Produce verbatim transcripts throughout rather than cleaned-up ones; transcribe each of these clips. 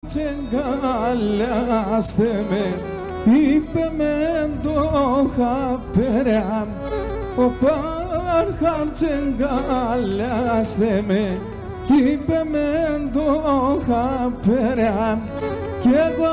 τσεγκαλιάστε με, είπε μεν το χαπεράμ. Ο Πάρχαν τσεγκαλιάστε με, είπε μεν το χαπεράμ. Κι εγώ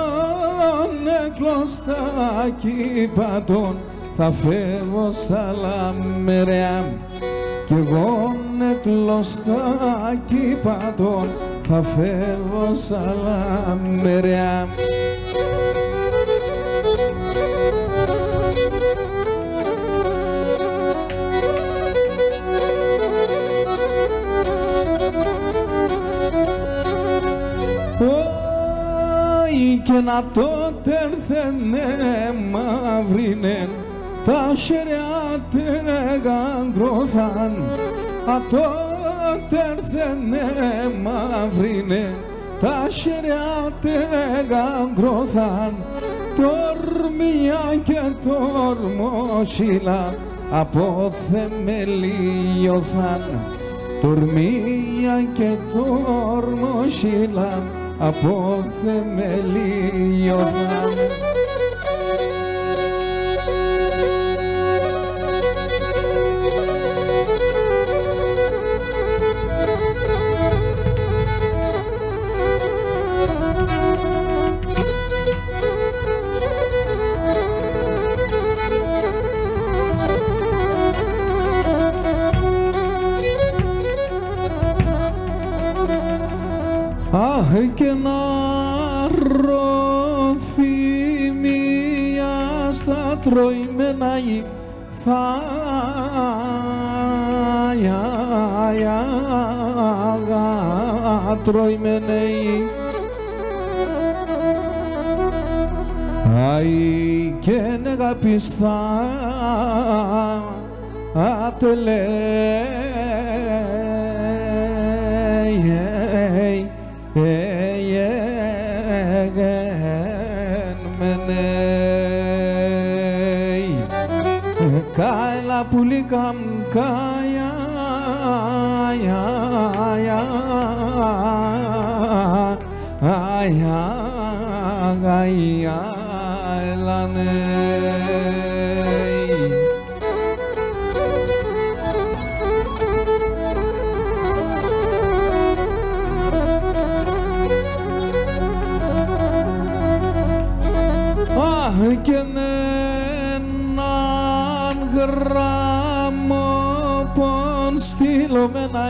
νεκλωστάκι πατών θα φεύγω σαλαμερέα. Κι εγώ νεκλωστάκι πατών θα φεύγω σαλαμερέα. Και να τότε έρθενε μαύρινεν τα χέρια τεγαγκρώθαν. Α τότε έρθενε μαύρινεν τα χέρια τεγαγκρώθαν. Τορμία και τορμοσύλλα από θεμελιωθαν. Τορμία και τορμοσύλλα από θεμελιωθαν. Αχ, και να ροφεί μία στα τροημένα θα τροημένοι. Αι και νεγαπιστά ατελέει. Κάιλα πουλίκαμ κάια έλανε. Αχ, και έναν γράμμο πον στείλομενα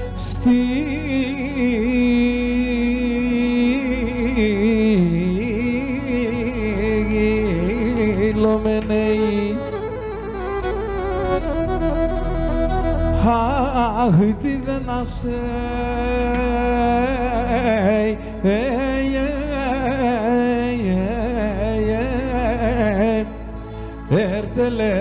στείλομενοι. Αχ, τι δεν ασέει έρτελε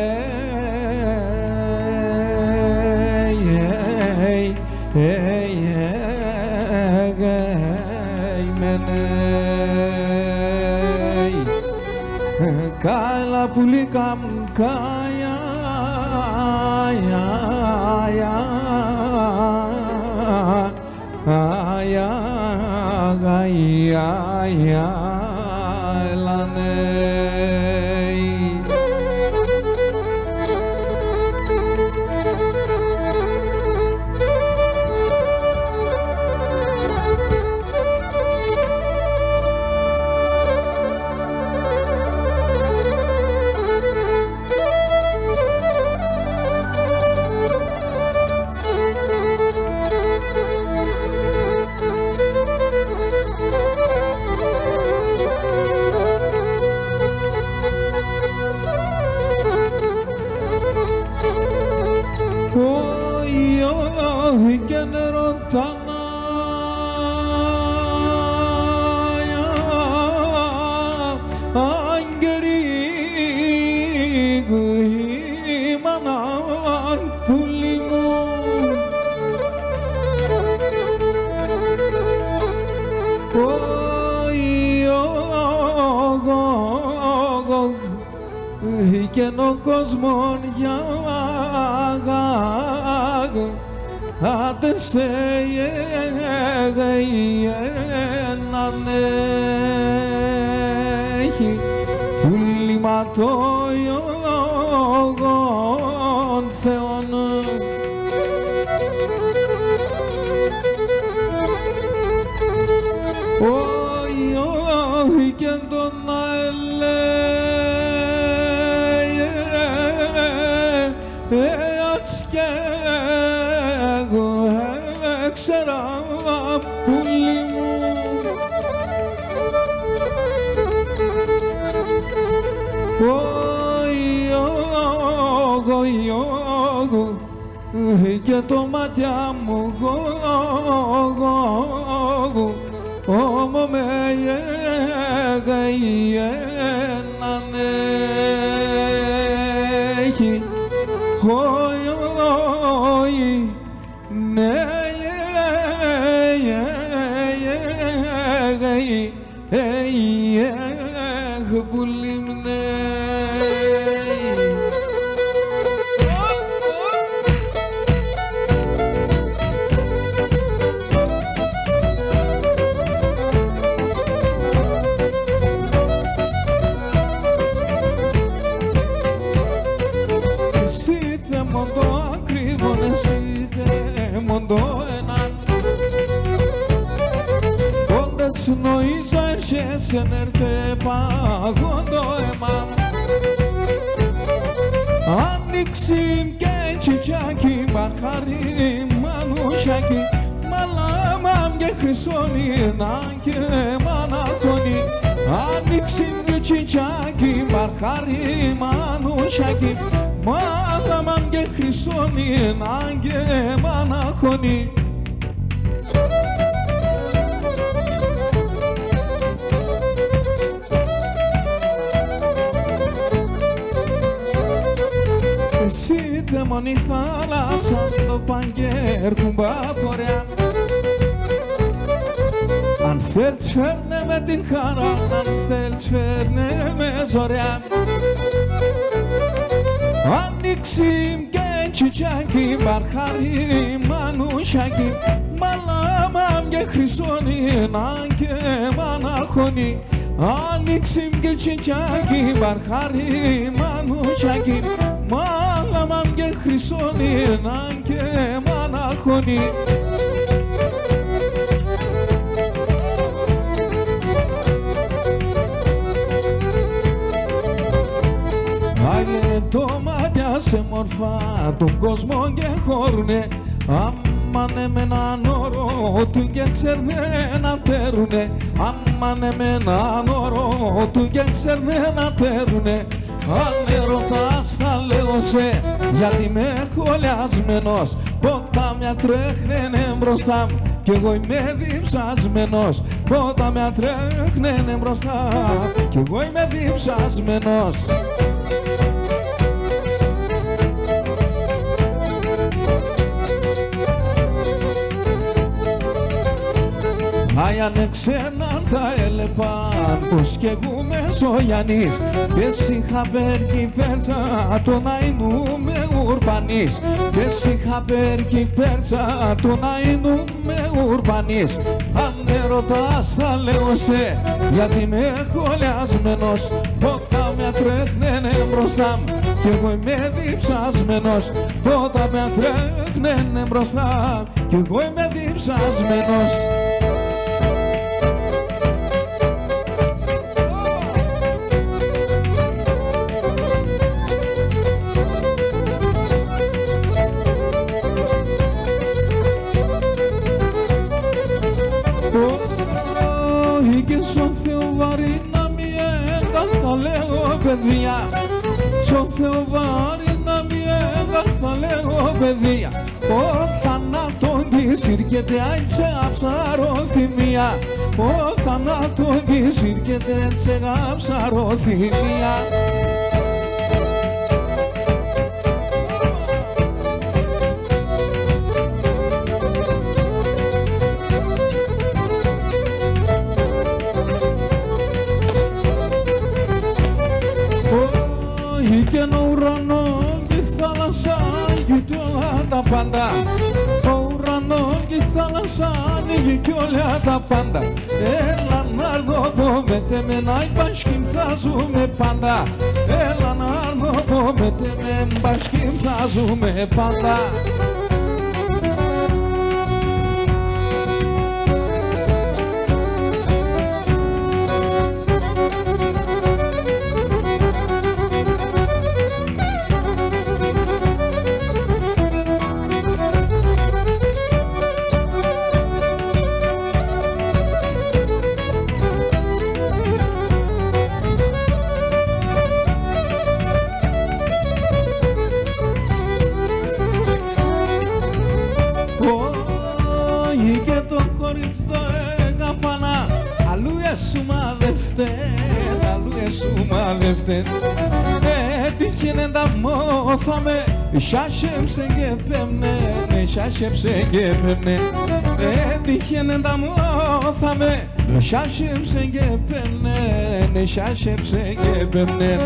κάιλα πουλίκαμ κάια έλανε. Και νεροτάνα άγγεροι μανάν πουλί μου. Και ο κόσμον για άντε σε έναν έχει πουληματόγων θεών. Όχι, όχι και τον αελέει έτσι κι εγώ έξερα πουλί μου. Όχι, όχι, όχι και το μάτια μου όμο με έναν έχει όχι, όχι, ναι, έχει πουλί μου. Μοντό ακριβόν εσύτε μοντό έναν όντες νοήζα έρχεσαι ενέρτε παγόντο αίμα άνοιξιμ και τσιτσάκι μπαρχάρι μανουσάκι μαλάμαμ και χρυσόνινα και μαναχώνι άνοιξιμ και τσιτσάκι μπαρχάρι μανουσάκι μάλαμαν και χρυσόνινα και μαναχώνι. Εσύ δαίμονη θάλασσα το παγκέρ κουμπάκορια αν θέλεις φέρνε με την χαρά, αν θέλεις φέρνε με ζωριά άνοιξιμ και τσιτσάκι μπαρχάρι μανουσάκι μαλάμαμ και χρυσόνινα και μαναχώνι άνοιξιμ και τσιτσάκι μπαρχάρι μανουσάκι μαλάμαμ και χρυσόνινα και μαναχώνι. Το μάτια σε μορφά τον κόσμο και χώρουνε άμανε με έναν όρο του και ξέρνε να τέρουνε άμανε με έναν όρο του και ξέρνε να τέρουνε αν ερωτάς θα λέω σε γιατί είμαι χωλιασμένος ποτάμια τρέχναινε μπροστά κι εγώ είμαι διψασμένος ποτάμια τρέχναινε μπροστά κι εγώ είμαι διψασμένος. Άι αν εξέναν θα έλεπαν πως κι εγώ Μεσογιαννής και σ' πέρκει πέρτσα τον Αϊνού με ουρπανής και σ' πέρκει πέρτσα τον Αϊνού με ουρπανής αν ερωτάς θα λέω σε γιατί είμαι χωλιασμένος ποτάμια τρέχναινε μπροστά κι εγώ είμαι διψασμένος ποτάμια τρέχναινε μπροστά κι εγώ είμαι διψασμένος. Όχι και στον Θεό βαρύ να μη έγαν θα λέω παιδιά στον Θεό βαρύ να μη έγαν θα λέω παιδιά ο θανάτων κι σύρκεται άιτσε αψαροθυμία ο θανάτων κι σύρκεται άιτσε αψαροθυμία. Και ένα ουρανό, τη θάλασσα, κοιτώ τα πάντα. Ο η θάλασσα ανοίγει κι όλα τα πάντα. Έλα να έρθω με τεμένα, οι μπασκιμ θα ζούμε πάντα. Έλα να έρθω με τεμένα, οι μπασκιμ θα ζούμε πάντα. Έτυχε τα μόθαμε, σάσεψε και πέμνε, σάσεψε και πέμνε. Έτυχε τα μόθαμε, σάσεψε και πέμνε, σάσεψε και πέμνε.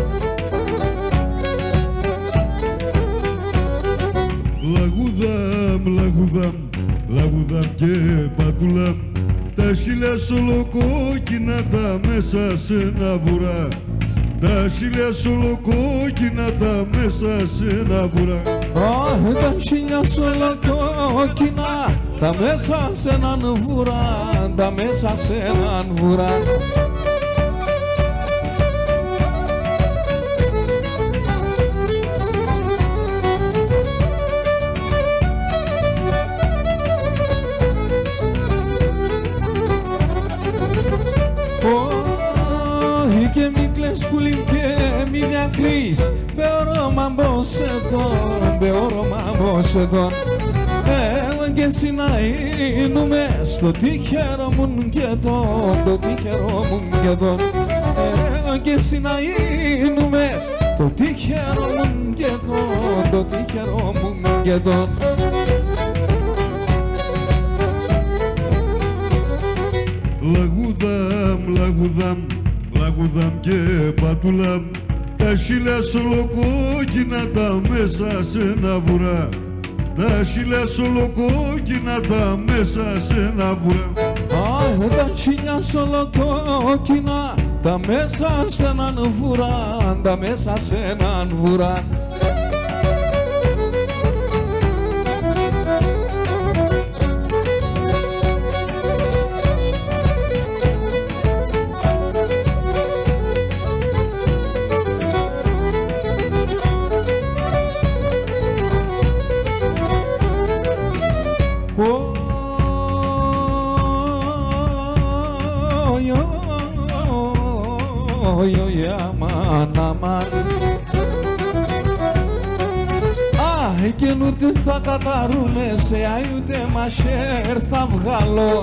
Λαγούδαμ, λαγούδαμ, λαγούδαμ και πατούλαμ, τα σίλια σολοκόκκινα τα μέσα σε ένα βουρά. Τα σίλια σολοκόκκινα τα μέσα σε ένα βουρά. Αχ, τα σίλια σολοκόκκινα τα μέσα σε έναν βουρά, τα μέσα σε έναν βουρά. Πουλί και μη διακρείς, με όρομα μποσετών, με όρομα μποσετών. Εγώ και εσύ να είνουμε στο τυχερό μου και τον, το τυχερό μου και τον. Εγώ και εσύ να είνουμε στο τυχερό μου και τον, το τυχερό μου και τον. Λαγούδαμ, λαγούδαμ, λαγούδαμ και πατούλαμ, τα σίλια σολοκόκκινα τα μέσα σε ένα βουρά. Τα σίλια σολοκόκκινα τα μέσα σε ένα βουρά. Αχ, τα σίλια σολοκόκκινα τα μέσα σε έναν βουρά, τα μέσα σε έναν βουρά. Αχ, και ούτε θα καταρούμε σε άι ούτε μασέρ θα βγάλω.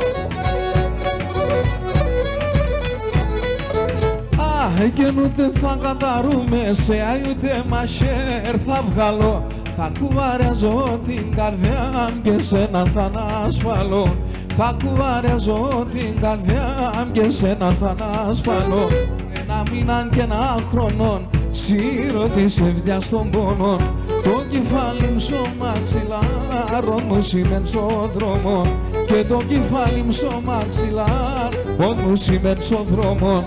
Αχ, και ούτε θα καταρούμε σε άι ούτε μασέρ θα βγάλω. Θα κουβαριάζω την καρδιά μου και σέναν θα ανασφαλώ. Θα κουβαριάζω την καρδιά μου και σέναν θα ανασφαλώ. Ένα μήναν και ένα χρονών σύρω της ευδιάς των πόνων. Το κεφάλι μου στο μαξιλάρ, μου σημαίνει στο δρόμο. Και το κεφάλι μου στο μαξιλάρ, μου σημαίνει στο δρόμο.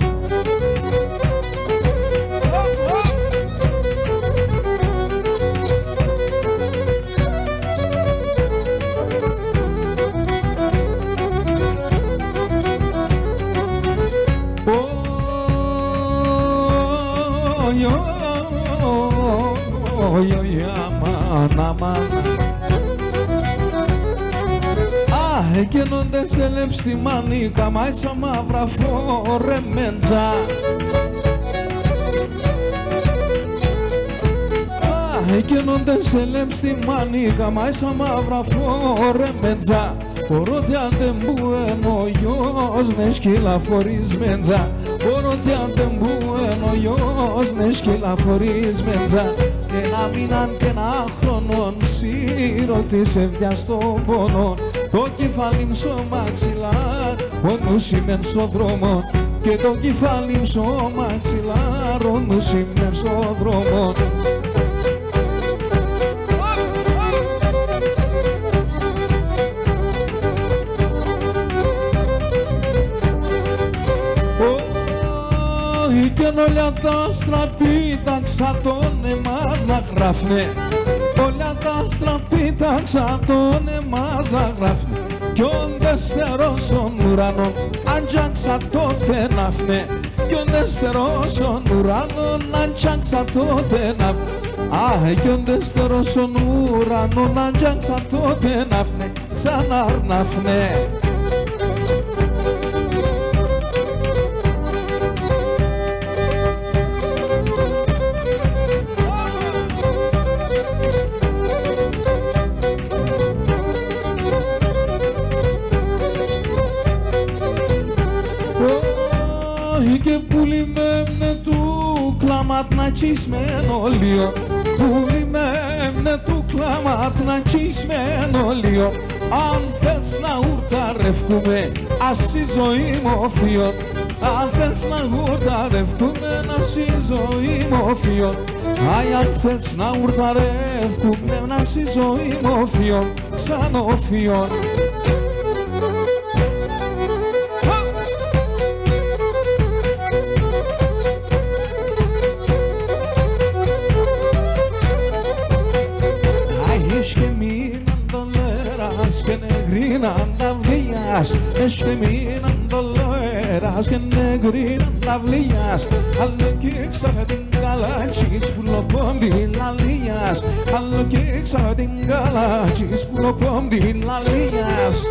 Αχ, εκένονται σε λέψη μανίκα, μα ίσα μαύρα φορεμέντζα. Αχ, εκένονται σε λέψη μανίκα, μα ίσα μαύρα φορεμέντζα. Πορότι αντεμπούεν ο γιος, ναι σκύλα φορισμέντζα. Πορότι αντεμπούεν ο γιος, ναι σκύλα φορισμέντζα. Ένα μήναν και ένα χρονών σύρω της ευδιάς των πόνων. Το κεφάλι μου στο μαξιλάρ, ο νους είμαι στο δρόμο. Και το κεφάλι μου στο μαξιλάρ, ο νους είμαι στο δρόμο. Κι όλα τα άστρα πήταξα τον εμάς να γράφουνε. Όλα τα άστρα πήταξα τον εμάς να γράφουνε. Κι ο δεστερός των ουρανών αν τζάξα τότε να φνε. Κι ο δεστερός των ουρανών αν τζάξα τότε να φνε. Αχ, κι ο δεστερός των ουρανών αν τζάξα τότε να φνε. Ξανά να φνε. Και πουλημένε του κλάματ να τσίσμενο λίο. Πουλημένε του κλάματ να τσίσμενο λίο. Αν θες να ουρταρευκούμε ας η ζωή μου οφείο. Αν θες να ουρταρευκούμε ας η ζωή μου οφείο. Αι, αν θες να ουρταρευκούμε ας η ζωή μου οφείο. Σαν οφείο. Και μείναν δολέρας και νεγρίναν ταυλίας. Και μείναν δολέρας και νεγρίναν ταυλίας. Άλλο κι έξα την καλάτσις που λοπόμπι λαλίας. Άλλο κι έξα την καλάτσις που λοπόμπι λαλίας.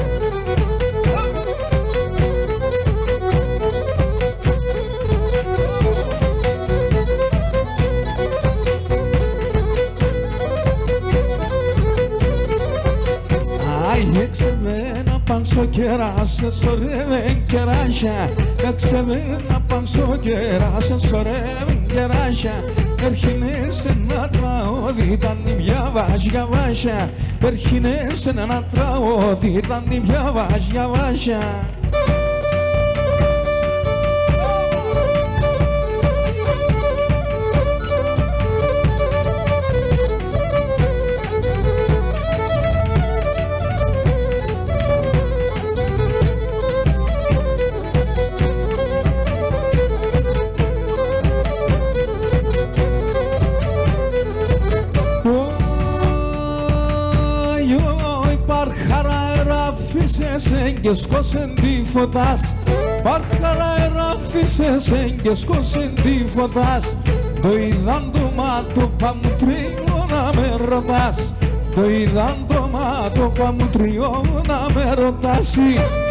Εξεβένα παν στο κεράς, σωρεύεν κεράσια. Εξεβένα παν στο κεράς, σωρεύεν κεράσια. Έρχινες ένα τραώδι, ήταν η μια βάζια βάσια. Έρχινες ένα τραώδι, ήταν η μια βάζια βάσια. Και σκόσεν τη φωτάς. Παρχαρά εράφησες και σκόσεν τη φωτάς. Το είδαν το μάτω παμουτριό να με ρωτάς. Το είδαν το μάτω παμουτριό να με ρωτάσει.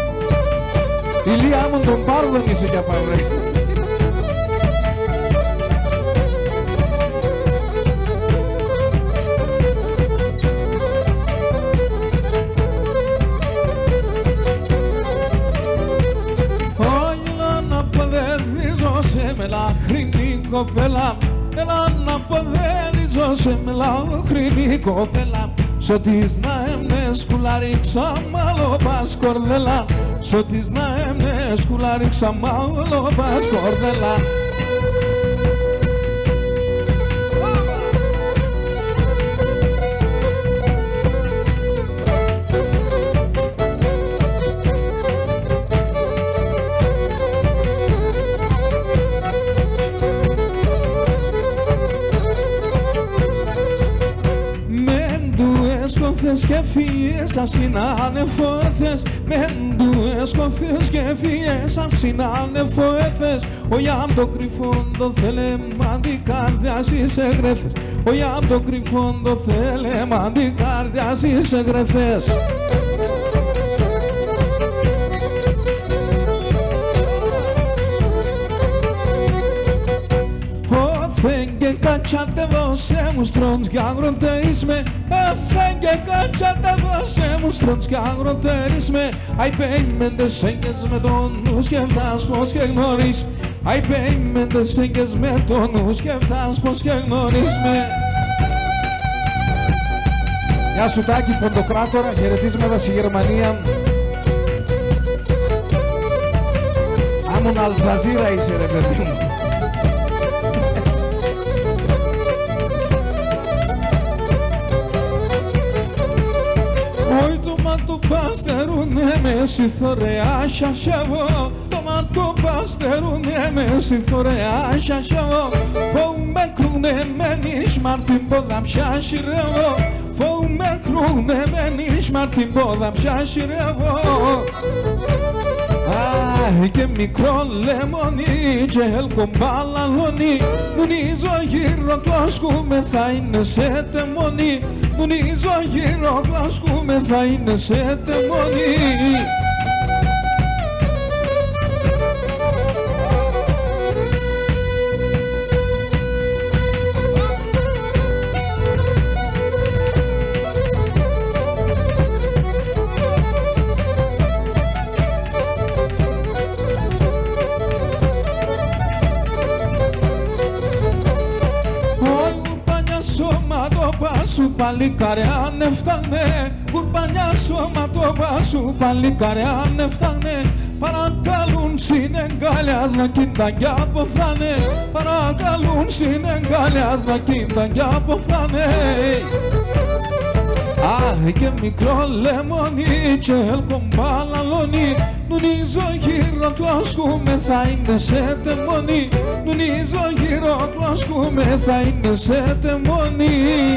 Ηλία μου τον πάρω δεν είσαι για παυρέ. Με λαχρινή κοπέλα, έλα να αποδέλιζω σε με λαχρινή κοπέλα. Σ' ottis να έμνε σκουλάρι ξαμάλο πας κορδέλα. Σ' ottis να έμνε σκουλάρι ξαμάλο πας κορδέλα. Σκόθες και φύες σαν συνάνεφοέθες. Μεν του έσκοθες και φύες σαν συνάνεφοέθες. Όχι απ' το κρυφόν το θέλεμα την καρδιά στις εγγρέφες. Όχι απ' το κρυφόν το θέλεμα την καρδιά στις εγγρέφες. Φέγγε κάτσατε δώσε μου στρόντς κι αγροτέρισμαι. Φέγγε κάτσατε δώσε μου στρόντς κι αγροτέρισμαι. Αι πέιμεντες έγκες με τον νου σκεφτάς πως και γνωρίσμε. Αι πέιμεντες έγκες με τον νου σκεφτάς πως και γνωρίσμε. Γεια σου Τάκη Ποντοκράτορα, χαιρετίσματα στη Γερμανία. Άμον Αλτζαζίρα είσαι ρε παιδί μου. Oi, toma tu pasteru neme si thorea shashevo. Toma μα το παστερούνε με συμφορέα σιασιό φω με κρούνε με νίσμαρ την πόδα πια σιρεύω φω με κρούνε με νίσμαρ την πόδα πια σιρεύω Αχ και μικρό λεμονί και ελκομπαλαλονί Νουνίζω γύρω κλάσκουμε θα είναι σε τεμονί Νουνίζω γύρω κλάσκουμε θα είναι σε τεμονί Σου παλικάρι αν έφτανε, κουρπανιά σώματο σου παλικάρι αν έφτανε παρακαλούν συνεγκάλιας να κοίταν κι αποθάνε παρακαλούν συνεγκάλιας να κοίταν κι αποθάνε Αχ και μικρό λεμονί και ελκομπαλαλονί Νουνίζω γύρω κλάσκουμε θα είναι σε τεμονί Νουνίζω γύρω κλάσκουμε θα είναι σε τεμονί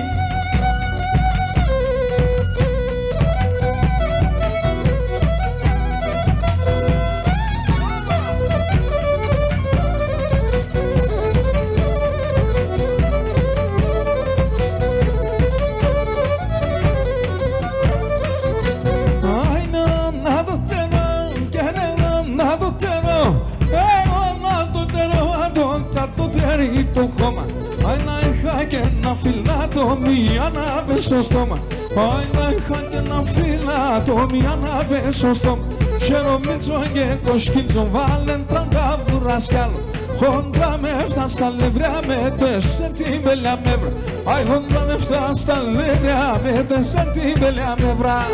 το χώμα Άι να είχα και ένα φυλάτο μία να πες στο στόμα Άι να είχα και ένα φυλάτο μία να πες στο στόμα Χερομίτσο και κοσκίτσο βάλεν τραντά βουρασκάλο Χόντρα με έφτα στα λευριά με τέσσερ την πελιά μεύρα Άι χόντρα με έφτα στα λευριά με τέσσερ την πελιά μεύρα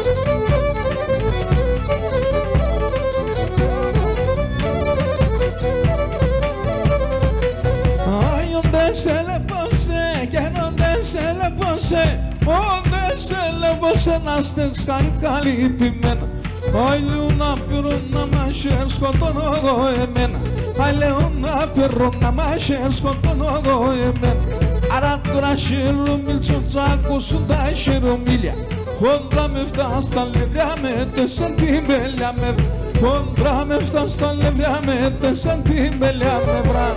se le pose, que no se le pose, onde se le pose να στέξ καλή πιμένα. Άι λέω να πήρω να μάχε σκοτώνω εγώ εμένα. Άι λέω να πήρω να μάχε σκοτώνω εγώ εμένα. Άρα τώρα χειρομίλ τσοτσάκο σου τα χειρομίλια. Χόντρα με φτά στα λευριά με τέσσερ την πελιά με. Χόντρα με φτά στα λευριά με τέσσερ την πελιά με βρά.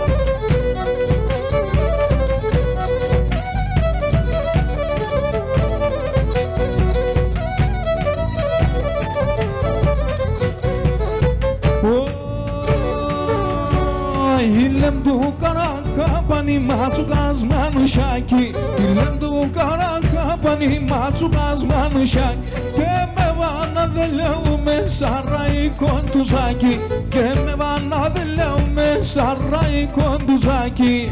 Ilem du karanka pani machu gazmanu shaki Ilem du karanka pani machu gazmanu shaki Και με βάνα δε λέουμε σαράι κοντουζάκι Και με βάνα δε λέουμε σαράι κοντουζάκι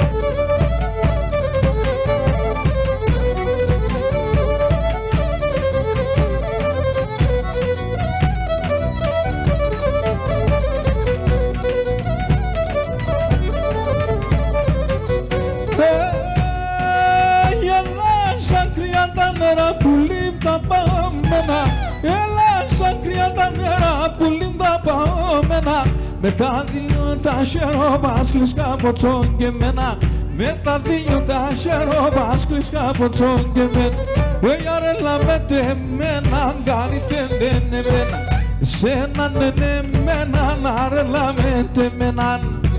νερά που λείπουν τα παόμενα Έλα σαν κρύα τα νερά που λείπουν τα παόμενα Με τα δύο τα χεροβάσκλεις καποτσόν και μένα Με τα δύο τα χεροβάσκλεις καποτσόν και μένα Έλα ρε λαβέτε μένα κάνετε ναι μένα Εσένα ναι ναι μένα να ρε λαβέτε μένα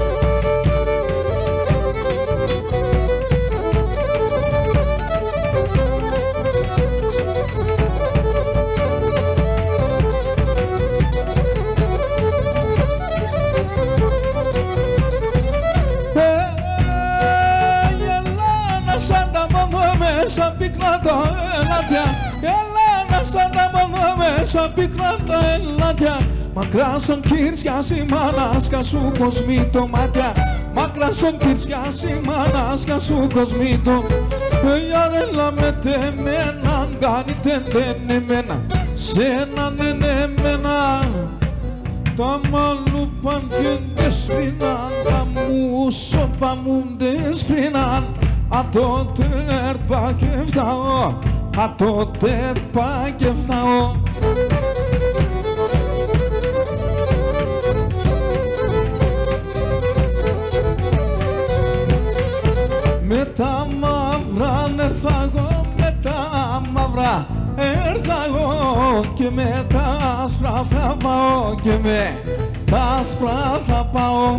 Σαν πυκνά τα ελάτια Έλα σαν τα μόνο μέσα πυκνά τα ελάτια Μακρά σαν κύρσιας η μανάσκα σου κοσμεί το μάτια Μακρά σαν κύρσιας η μανάσκα σου κοσμεί το Έλα ρε λαμέτε εμένα κάνετε δεν εμένα Σ' έναν είναι εμένα Τα μαλλούπαν και δεσπρινάν Τα μουσοπα μου δεσπρινάν A το τερπά και φτάω, a το τερπά και φτάω πετάω και με τα άσπρα θα πάω και με τα άσπρα θα πάω.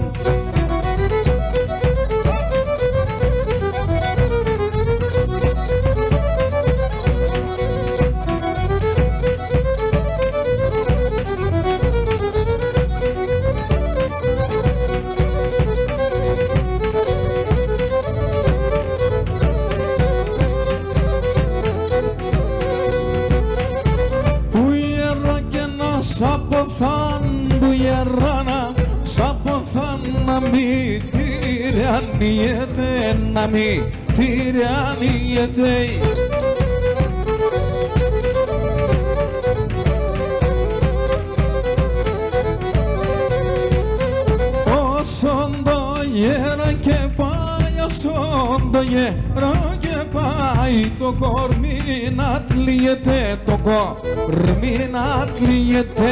Σαποθάν που γεράνα, σαποθάν να μη τυραννιέται, να μη τυραννιέται. Όσον το γέρα και πάει, όσον το γέρα και πάει, το κορμί να τλιέται, το κορμί να τλιέται.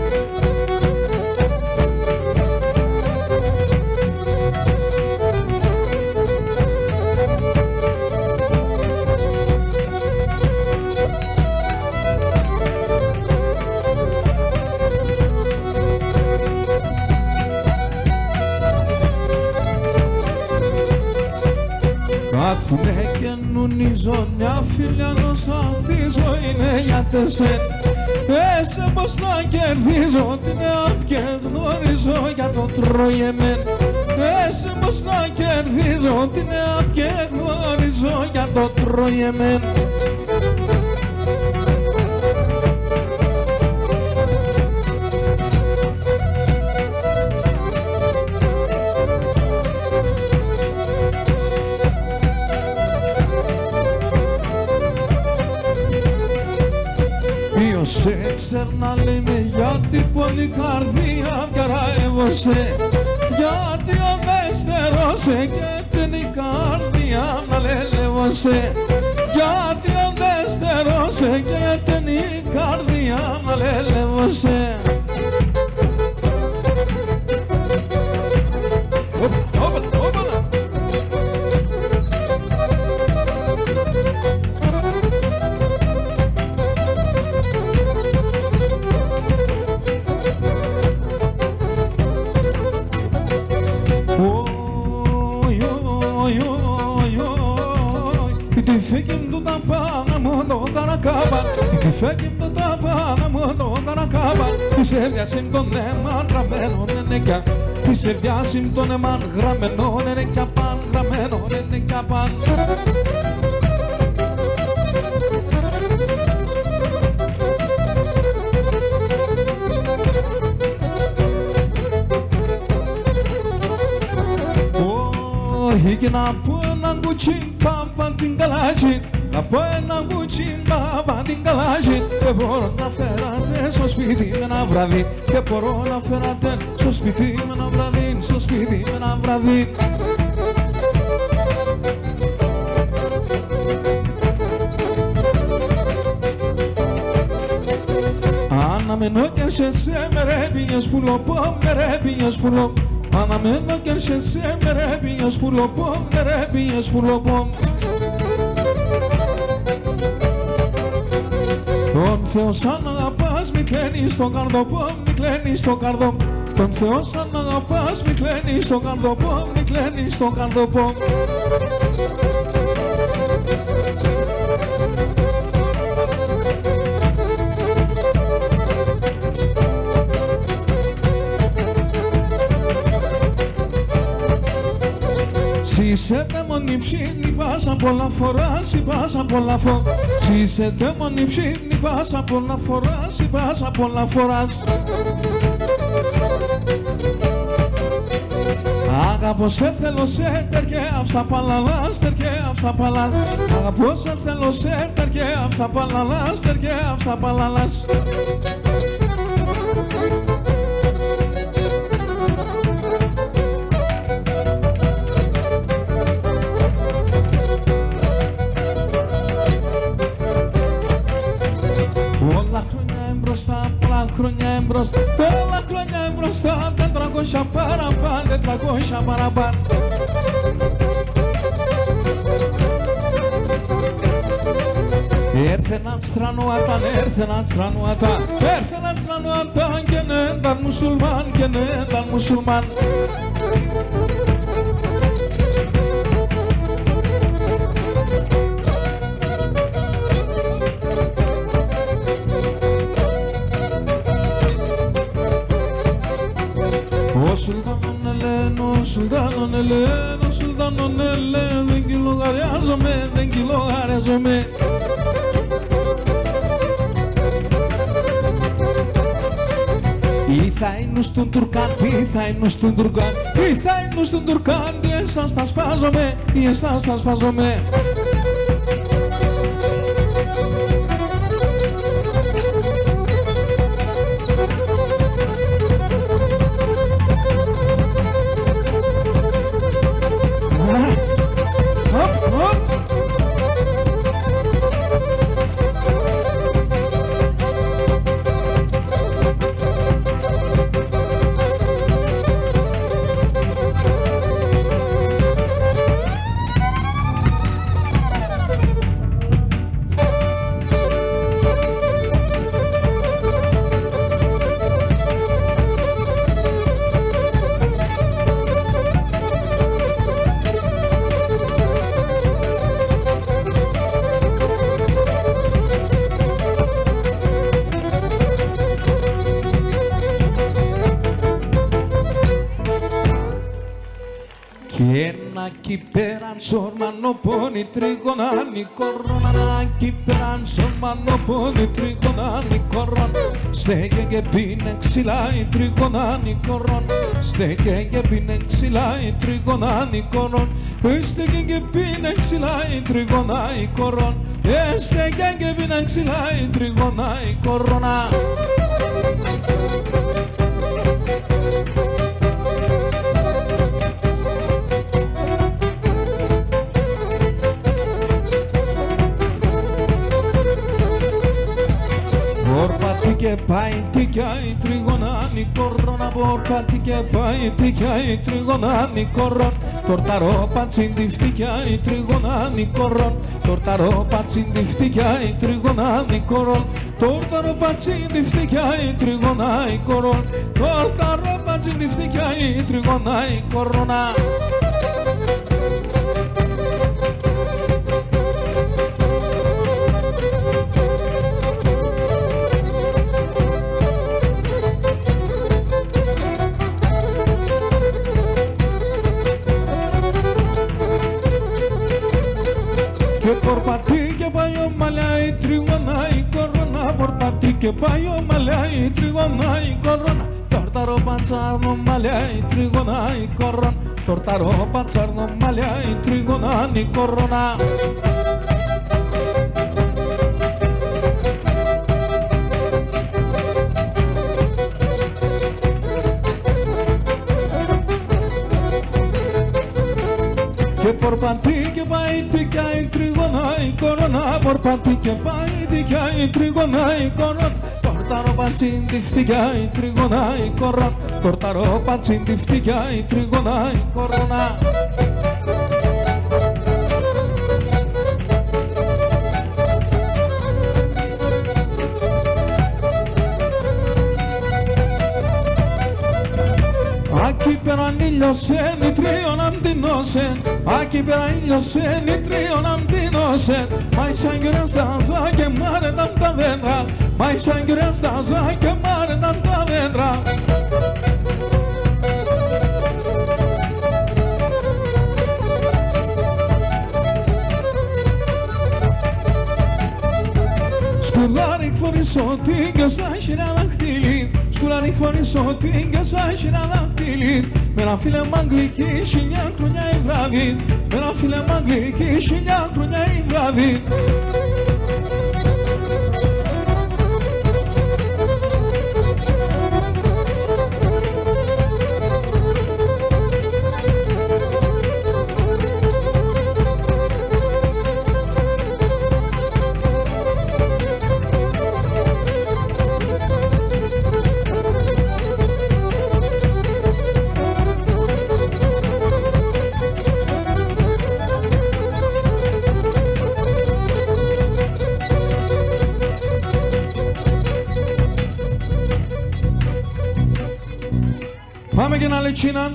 Κάθουνε και νουνίζω μια φιλιανός, αυτή η ζωή είναι για τεσέ. Έσε πως να κερδίζω την ΕΑΠ και γνωρίζω για το τρώγεμεν. Έσε πως να κερδίζω την ΕΑΠ και γνωρίζω για το τρώγεμεν. Σε ξέρνα λέμε γιατί πολύ καρδία καραεύωσε, γιατί ανέστερωσε και την η καρδία να λελεύωσε, γιατί ανέστερωσε και την η καρδία να λελεύωσε. Φέγγιμ το ταβάνα μόνο καρακάβα, της έβιασιμ τον έμαν γραμμένον ενεκιά, της έβιασιμ τον έμαν γραμμένον ενεκιά παν, γραμμένον ενεκιά παν. Όχι και να πω έναν κουτσί παπα την καλάτσι, να πω έναν κουτσί παπα την καλάτσι. Και μπορώ να φέρατε στο σπίτι με ένα βράδυ, και μπορώ να φέρατε στο σπίτι με ένα βράδυ, στο σπίτι με ένα βράδυ. Αναμένω και σε με ρε πίνιος πουλοπό, με ρε πίνιος πουλοπό. Αναμένω και σε με ρε πίνιος πουλοπό, με ρε πίνιος πουλοπό. Τον Θεό σαν αγαπάς μη κλαίνεις στον καρδοπό, μη κλαίνεις στον καρδοπό. Τον Θεό σαν αγαπάς μη κλαίνεις στον καρδοπό, μη κλαίνεις στον καρδοπό. Είσαι τέμονι ψήνη πάσα πολλά φορά, σι πάσα πολλά φορά. Είσαι τέμονι ψήνη πάσα πολλά φορά, σι πάσα πολλά φορά. Αγαπώ σε θέλω σε τερκέ αυτά παλαλά, τερκέ αυτά παλαλά. Αγαπώ σε θέλω σε τερκέ αυτά παλαλά, τερκέ αυτά παλαλά. Πολλά χρόνια εμπρόστά, πολλά χρόνια εμπρόστά, τετρακόσια παραπάνω, τετρακόσια παραπάνω. Έρθε έναν στρανόαταν, έρθε έναν στρανόαταν, έρθε έναν στρανόαταν και ναι ήταν μουσουλμάν, και ναι ήταν μουσουλμάν. Ο Σουλτάνον Ελέν, ο Σουλτάνον Ελέν, ο Σουλτάνον Ελέν, δεν κυλογαριάζομαι, δεν κυλογαριάζομαι. Ή θα είναι στον Τουρκάν, ή θα είναι στον Τουρκάν, ή θα είναι στον Τουρκάν, ή εσάς τα σπάζομαι, ή εσάς τα σπάζομαι. Εκεί πέραν σορμανοπόνι τρίγωναν κορώνα, εκεί πέραν σορμανοπόνι τρίγωναν κορώνα. Στέκε και πίνε ξυλά η τρίγωναν κορώνα, στέκε και πίνε ξυλά η τρίγωναν κορώνα, στέκε και πίνε ξυλά η τρίγωναν κορώνα, στέκε και πίνε ξυλά η τρίγωναν κορώνα. Και πάει τικιάει τριγωνάνι κορώνα, πορπάτι και πάει τικιάει τριγωνάνι κορώνα. Τορταρό πατσιντιφτικιάει τριγωνάνι κορώνα, τορταρό πατσιντιφτικιάει τριγωνάνι κορώνα, τορταρό πατσιντιφτικιάει τριγωνάνι κορώνα, τορταρό πατσιντιφτικιάει τριγωνάνι κορώνα. Πορπατή και πάει ο μαλλιάει τριγωνάει κορώνα, πορπατή και πάει ο μαλλιάει τριγωνάει κορώνα. Τορταρό πατσάρνο μαλλιάει τριγωνάει κορώνα, τορταρό πατσάρνο μαλλιάει τριγωνάει κορώνα. Και πορπατή και πάει τικιάει τριγωνάει κορώνα, πορπατή και πάει τικιάει τριγωνάει κορώνα. Τορταρό πατσιντιφτικιάει τριγωνάει κορώνα, τορταρό πατσιντιφτικιάει τριγωνάει κορώνα. Άκη πέραν ήλιωσεν, η τρίον αντινώσεν, άκη πέραν ήλιωσεν, η τρίον αντινώσεν. Μα σαν γυρέν στάζα και μ' άρεταν τα δέντρα, μα σαν γυρέν στάζα και μ' άρεταν τα δέντρα. Σκουλάρι φορήσω την και σαν χειρά δαχτυλί, σκουλάρι φορήσω την και σαν χειρά δαχτυλί. Με ένα φίλε μ' αγγλική χιλιά χρονιά η βράδυ, με ένα φίλε μ' αγγλική χιλιά χρονιά η βράδυ. την Αλετσίνα.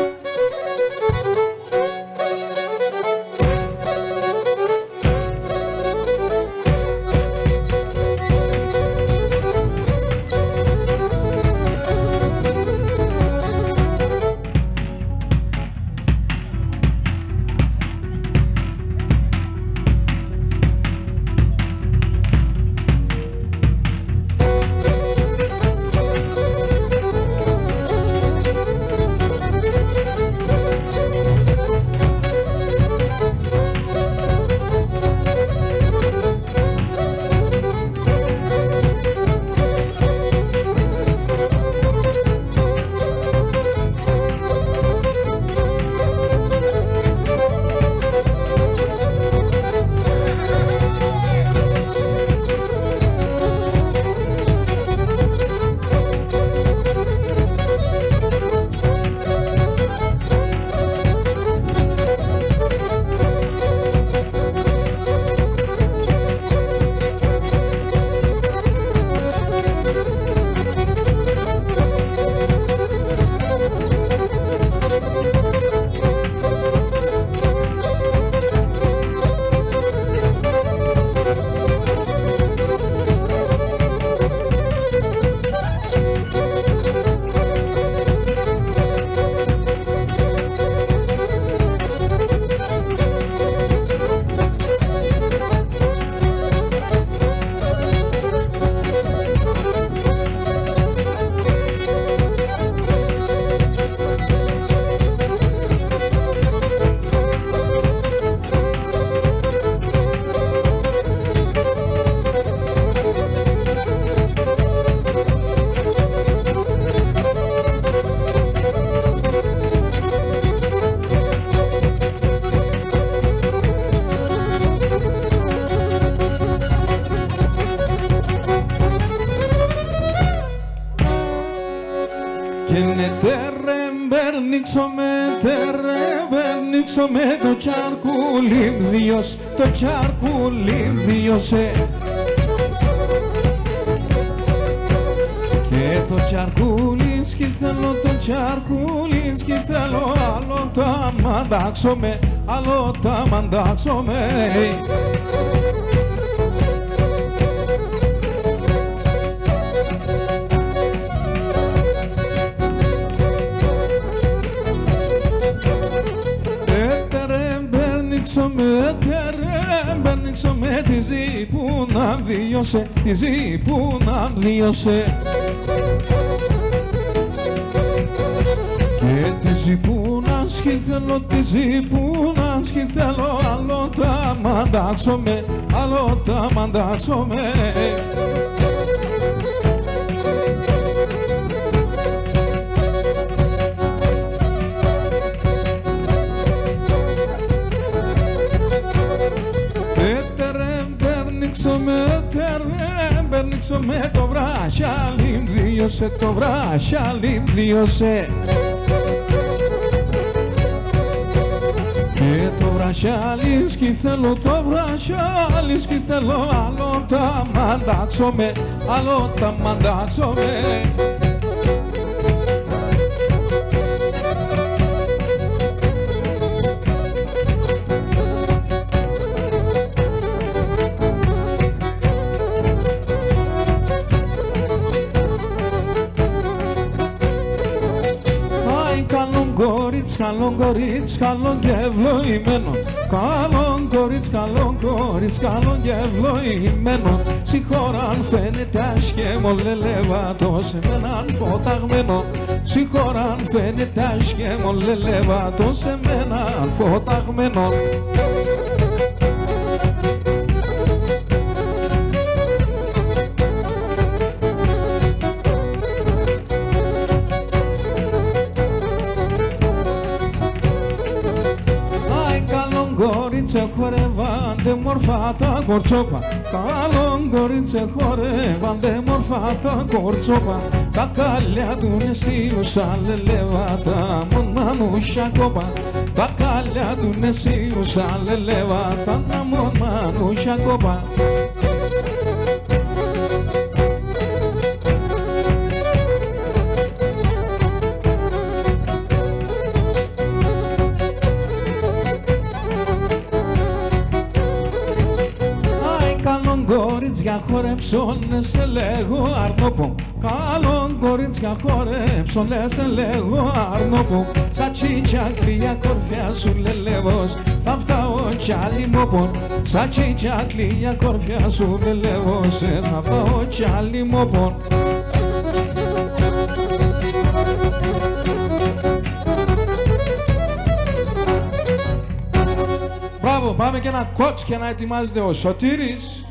Με το τσάρκουλι δυος, το τσάρκουλι δυοσέ και το τσάρκουλι σκυθέλω, το τσάρκουλι σκυθέλω, άλλο τα μαντάξομαι, άλλο τα μαντάξομαι. Με τερέμπερνιξω με τη ζή που να βιώσε, τη ζή που να βιώσε και τη ζή που να σχηθέλω, τη ζή που να σχηθέλω, άλλο τα μαντάξομαι, άλλο τα μαντάξομαι. Με τερέμπερνιξω με το βράχιαλιν δίωσε, το βράχιαλιν δίωσε και το βράχιαλιν σκυθέλω, το βράχιαλιν σκυθέλω, άλλο τα μαντάξομαι, άλλο τα μαντάξομαι. Καλό κορίτσι, καλό και ευλογημένο, καλό κορίτσι, καλό κορίτσι, καλό και ευλογημένο. Συγχωράν φαίνεται άσχημο, λελεύατο σε μέναν φωταγμένο. Συγχωράν φαίνεται άσχημο, λελεύατο σε μέναν φωταγμένο. Χορεύαντε μορφά τα κορτσόπα, καλό κορίτσε χορεύαντε μορφά τα κορτσόπα. Τα κάλια του νεσίουσα λελεύατα, μον μανούσια κόπα. Τα κάλια του νεσίουσα λελεύατα, μον μανούσια κόπα. κορίτσια χορέψουνε σε λέγω Αρνόπο. Καλό κορίτσια χορέψουνε σε λέγω Αρνόπο. Σα τσίτσια κλία κορφιά σου λελεύος, θα φτάω κι άλλη μόπον. Σα τσίτσια κλία κορφιά σου λελεύος, θα φτάω κι άλλη μόπον. Μπράβο, πάμε και ένα κότς και να ετοιμάζεται ο Σωτήρης.